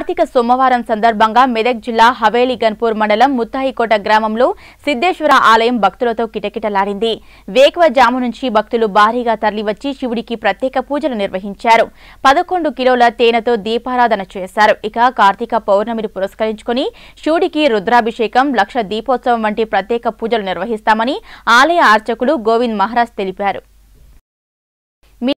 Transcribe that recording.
కార్తీక సోమవారం సందర్భంగా మెదక్ జిల్లా హవేలి గన్పూర్ మండలం ముత్తాయికోట గ్రామంలో సిద్ధేశ్వర ఆలయం భక్తులతో కిటకిటలాడింది. వేకువజాము నుంచి భక్తులు భారీగా తరలివచ్చి శివుడికి ప్రత్యేక పూజలు నిర్వహించారు. 11 కిలోల తేనెతో దీపారాధన చేశారు. ఇక కార్తీక పౌర్ణమిని పురస్కరించుకుని శివుడికి రుద్రాభిషేకం, లక్ష దీపోత్సవం వంటి ప్రత్యేక పూజలు నిర్వహిస్తామని ఆలయ అర్చకులు గోవింద్ మహారాజ్ తెలిపారు.